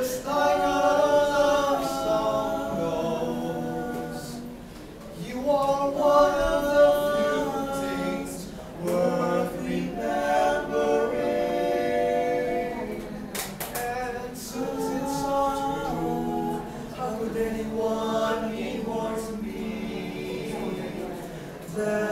Like a love song goes, you are one of the few things worth remembering. And since it's so true, how could anyone mean more to me than